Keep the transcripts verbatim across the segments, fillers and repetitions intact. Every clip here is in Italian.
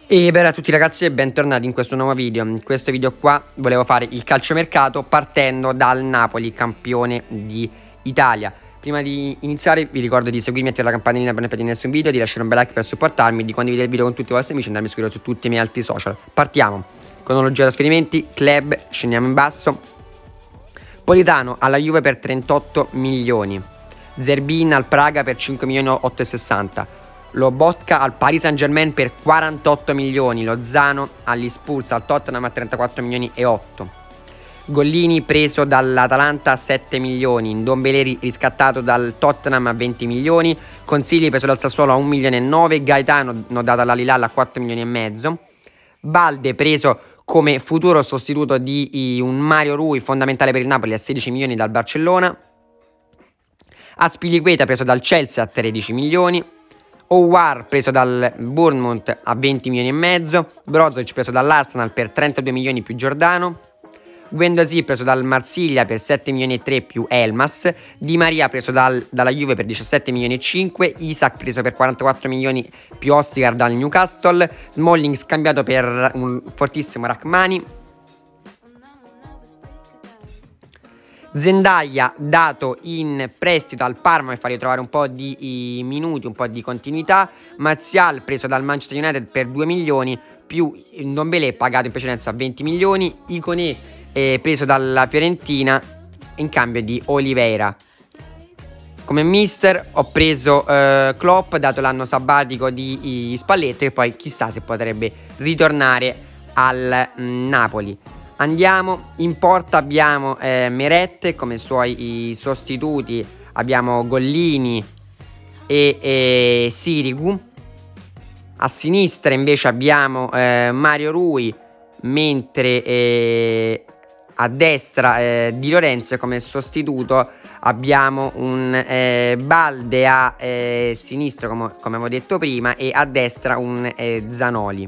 E bene a tutti ragazzi e bentornati in questo nuovo video. In questo video qua volevo fare il calciomercato partendo dal Napoli, campione d'Italia. Prima di iniziare vi ricordo di seguirmi e attivare la campanellina per non perdere nessun video, di lasciare un bel like per supportarmi, di condividere il video con tutti i vostri amici e andarmi a seguire su tutti i miei altri social. Partiamo. Cronologia trasferimenti, club, scendiamo in basso. Politano alla Juve per trentotto milioni. Zerbin al Praga per cinque milioni ottocentosessanta. Lobotka al Paris Saint Germain per quarantotto milioni. Lozano agli Spurs al Tottenham a trentaquattro milioni e otto. Gollini preso dall'Atalanta a sette milioni. Ndombele riscattato dal Tottenham a venti milioni. Consigli preso dal Sassuolo a un milione e nove. Gaetano dato all'Al-Hilal a quattro milioni e mezzo. Balde preso come futuro sostituto di un Mario Rui, fondamentale per il Napoli, a sedici milioni dal Barcellona. Azpilicueta preso dal Chelsea a tredici milioni. Ouar preso dal Bournemouth a venti milioni e mezzo. Brozovic preso dall'Arsenal per trentadue milioni più Giordano. Guendouzi preso dal Marsiglia per sette milioni e tre più Elmas. Di Maria preso dal, dalla Juve per diciassette milioni e cinque. Isaac preso per quarantaquattro milioni più Ostigar dal Newcastle. Smalling scambiato per un fortissimo Rachmani. Zendaya dato in prestito al Parma per fargli trovare un po' di minuti, un po' di continuità. Martial preso dal Manchester United per due milioni più Ndombele pagato in precedenza a venti milioni. Iconé eh, preso dalla Fiorentina in cambio di Oliveira. Come mister ho preso eh, Klopp dato l'anno sabbatico di Spalletti e poi chissà se potrebbe ritornare al mh, Napoli. Andiamo, in porta abbiamo eh, Meret come suoi sostituti, abbiamo Gollini e, e Sirigu. A sinistra invece abbiamo eh, Mario Rui, mentre eh, a destra eh, Di Lorenzo come sostituto abbiamo un eh, Balde a eh, sinistra come, come avevo detto prima e a destra un eh, Zanoli.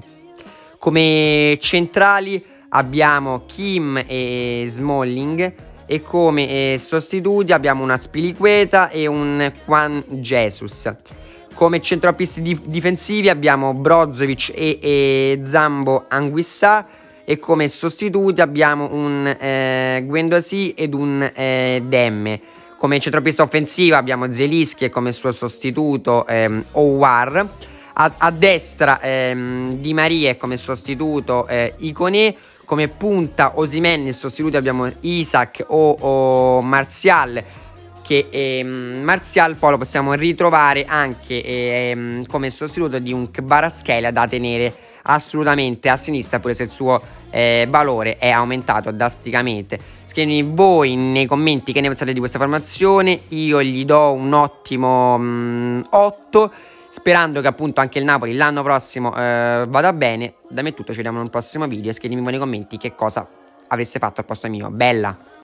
Come centrali abbiamo Kim e Smalling e come eh, sostituti abbiamo una Azpilicueta e un Juan Jesus. Come centrocampisti dif difensivi abbiamo Brozovic e, e Zambo Anguissà e come sostituti abbiamo un eh, Guendouzi ed un eh, Demme. Come centrocampista offensivo abbiamo Zelinski e come suo sostituto ehm, Ouar. A, a destra ehm, Di Maria e come sostituto eh, Iconé. Come punta Osimhen, in sostituto abbiamo Isaac o, o Martial, che ehm, Martial poi lo possiamo ritrovare anche ehm, come sostituto di un Kvaratskhelia da tenere assolutamente a sinistra, pure se il suo eh, valore è aumentato drasticamente. Scrivetemi voi nei commenti che ne pensate di questa formazione. Io gli do un ottimo mh, otto, sperando che appunto anche il Napoli l'anno prossimo eh, vada bene. Da me è tutto, ci vediamo in un prossimo video e scrivetemi nei commenti che cosa avreste fatto al posto mio. Bella!